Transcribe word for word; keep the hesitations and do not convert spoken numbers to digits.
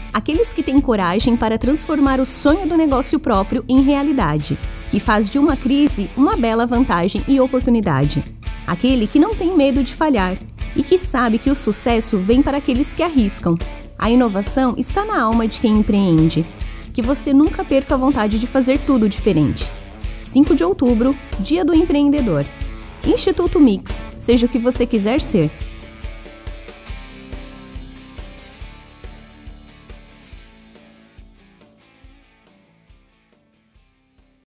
Aqueles que têm coragem para transformar o sonho do negócio próprio em realidade, que faz de uma crise uma bela vantagem e oportunidade. Aquele que não tem medo de falhar e que sabe que o sucesso vem para aqueles que arriscam. A inovação está na alma de quem empreende. Que você nunca perca a vontade de fazer tudo diferente. cinco de outubro, Dia do Empreendedor. Instituto Mix, seja o que você quiser ser.